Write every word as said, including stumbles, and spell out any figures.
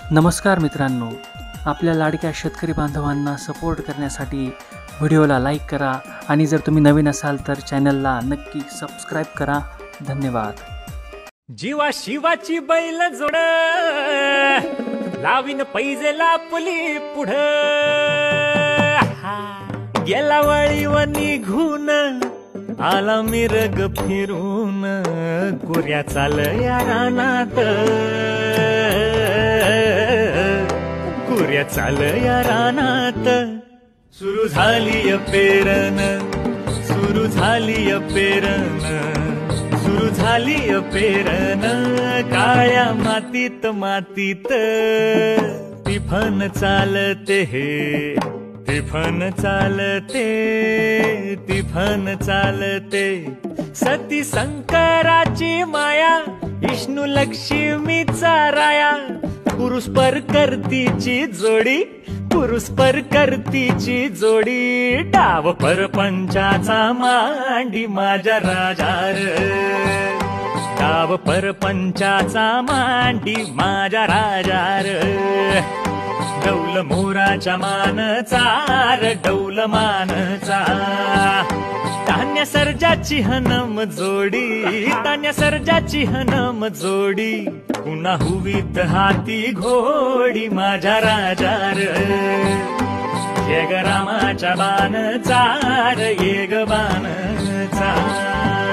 नमस्कार मित्रांनो, आपल्या लाडक्या शेतकरी बांधवांना सपोर्ट करण्यासाठी व्हिडिओला लाईक करा आणि जर तुम्ही नवीन असाल तर चॅनलला नक्की सबस्क्राइब करा. धन्यवाद. जीवा शिवाची बैल जोड लावीन पैजेला पुली पुढ गेला वळीव निघून आला मिरग फिरून कुर्या चाल या रानात कुर्या चाल या रानात सुरू झाली पेरन सुरू झाली पेरन सुरू झाली पेरन काळ्या मातीत मातीत तिफन चालते हे तिफन चालते तिफन चालते सती शंकराची माया विष्णू लक्ष्मीचा राया पुरुष पर करतीची जोडी पुरुष पर करतीची जोडी डाव परपंचाचा मांडी माझ्या राजार डाव परपंचाचा मांडी माझ्या राजार डौल मोराच्या मानचा डौल मानचा धान्य सर्जाची हनम जोडी धान्य सर्जाची हनम जोडी पुन्हा हुवीत हाती घोडी माझ्या राजार येग रामाच्या बाणचार येग बाणचा